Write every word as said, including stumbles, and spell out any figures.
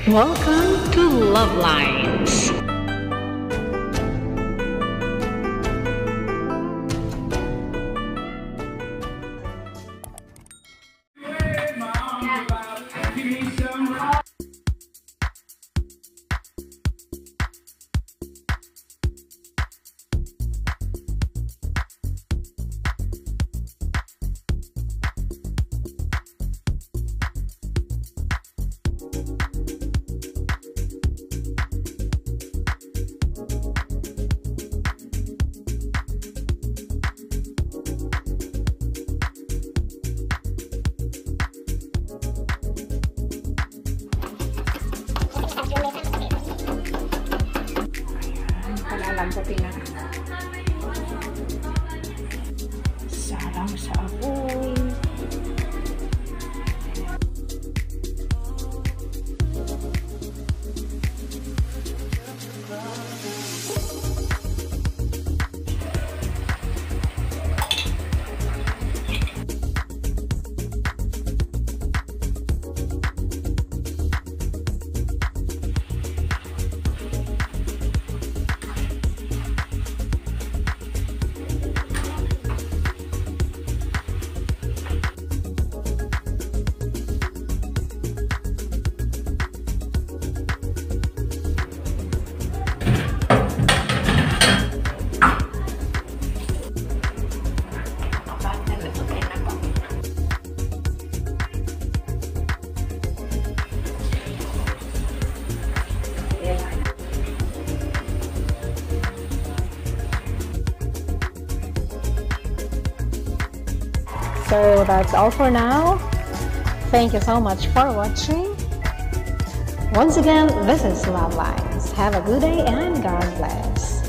Welcome to Love Lines. Palalambutin na. Salang sa apoy. So that's all for now. Thank you so much for watching. Once again, this is Love Lines. Have a good day and God bless.